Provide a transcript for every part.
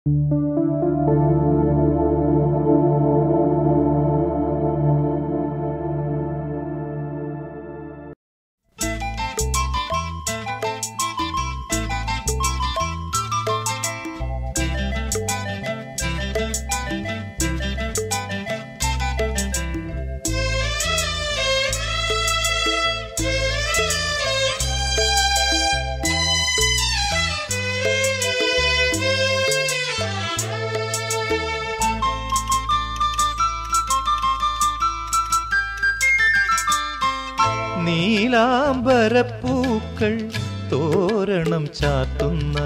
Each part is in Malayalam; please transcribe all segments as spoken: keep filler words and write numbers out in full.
നീലാംബര പൂക്കൾ തോരണം ചാത്തുന്ന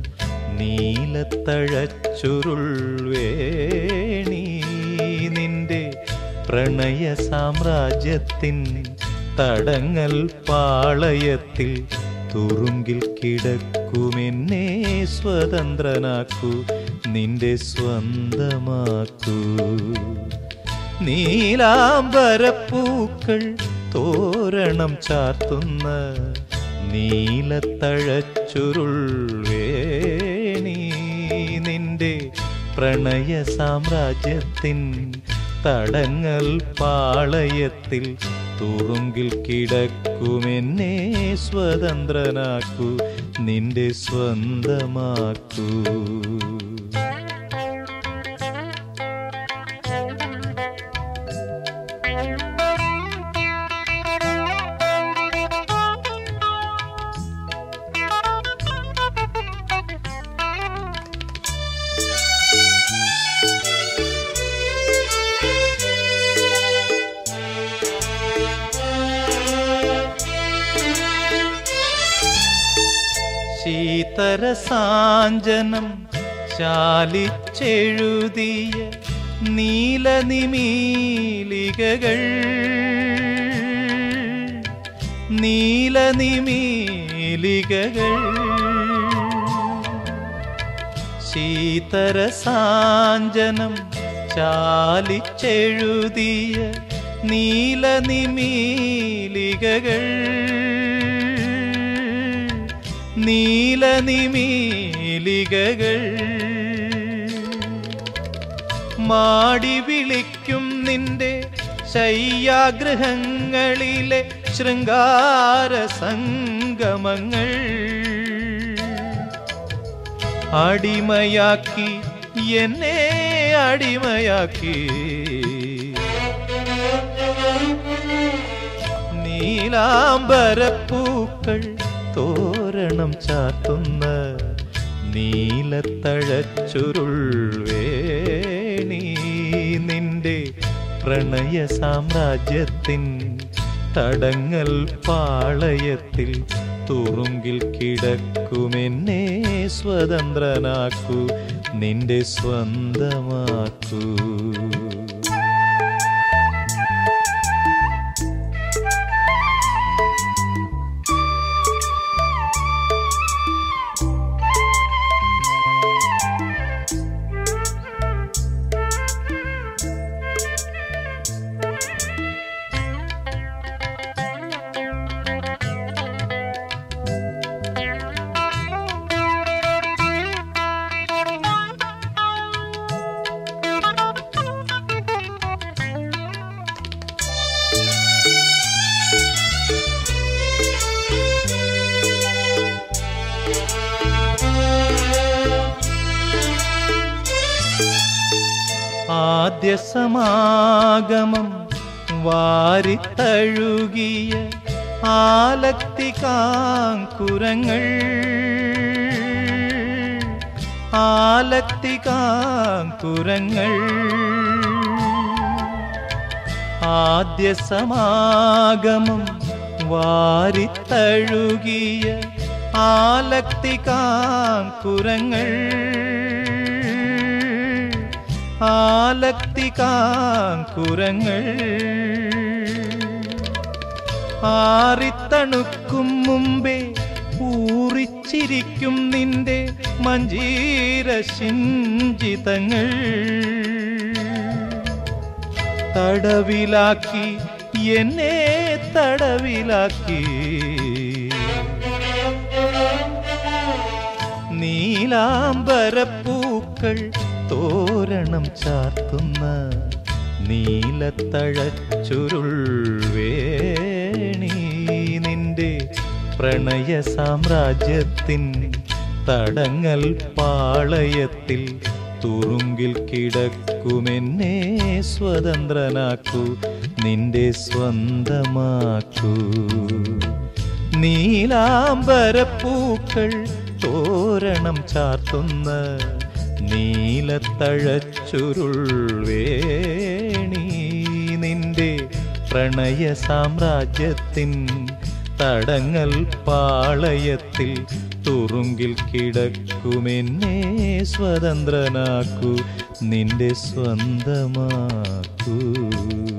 നീലത്തഴച്ചുരുൾ വേണി നിന്റെ പ്രണയ സാമ്രാജ്യത്തിൻ തടങ്ങൽ പാളയത്തിൽ തുറുങ്കിൽ കിടക്കുമെന്നെ സ്വതന്ത്രനാക്കൂ, നിന്റെ സ്വന്തമാക്കൂ. നീലാംബര പൂക്കൾ തോരണം ചാർത്തുന്ന നീലത്തഴച്ചുരുൾ വേണി നിന്റെ പ്രണയ സാമ്രാജ്യത്തിൻ തടങ്ങൽ പാളയത്തിൽ തുറുങ്കിൽ കിടക്കുമെന്നെ സ്വതന്ത്രനാക്കൂ, നിന്റെ സ്വന്തമാക്കൂ. ശീതരസാഞ്ജനം ചാലിച്ചെഴുതിയ നീലനിമീലികകൾ നീലനിമീലികകൾ ശീതരസാഞ്ജനം ചാലിച്ചെഴുതിയ നീലനിമീലികകൾ നീലനിമീലികകൾ മാടി വിളിക്കും നിന്റെ ശയ്യാഗൃഹങ്ങളിലെ ശൃംഗാര സംഗമങ്ങൾ അടിമയാക്കി എന്നെ അടിമയാക്കി. നീലാംബര പൂക്കൾ തോരണം ചാത്തുന്ന നീലത്തഴച്ചുരുൾ വേണി നിന്റെ പ്രണയ സാമ്രാജ്യത്തിൻ തടങ്ങൽ പാളയത്തിൽ തുറുങ്കിൽ കിടക്കുമെന്നെ സ്വതന്ത്രനാക്കൂ, നിന്റെ സ്വന്തമാക്കൂ. ആദ്യ സമാഗമം വാരിത്തഴുകിയ ആലക്തികാങ്കുരങ്ങൾ ആലക്തികാങ്കുരങ്ങൾ ആദ്യ സമാഗമം വാരിത്തഴുകിയ ആലക്തികാങ്കുരങ്ങൾ ആലക്തികാങ്കുരങ്ങൾ ആറിത്തണുക്കും മുമ്പേ ഊറിച്ചിരിക്കും നിന്റെ മഞ്ജീര ശിഞ്ചിതങ്ങൾ തടവിലാക്കി എന്നെ തടവിലാക്കി. നീ നീലാംബരപ്പൂക്കൾ തോരണം ചാർത്തുന്ന നീലത്തഴച്ചുരുൾ വേണി നിന്റെ പ്രണയ സാമ്രാജ്യത്തിൻ തടങ്ങൽ പാളയത്തിൽ തുറുങ്കിൽ കിടക്കുമെന്നെ സ്വതന്ത്രനാക്കൂ, നിന്റെ സ്വന്തമാക്കൂ. നീലാംബരപ്പൂക്കൾ തോരണം ചാർത്തുന്ന നീലത്തഴച്ചുരുൾ വേണി നിന്റെ പ്രണയ സാമ്രാജ്യത്തിൻ തടങ്ങൽ പാളയത്തിൽ തുറുങ്കിൽ കിടക്കുമെന്നെ സ്വതന്ത്രനാക്കൂ, നിന്റെ സ്വന്തമാക്കൂ.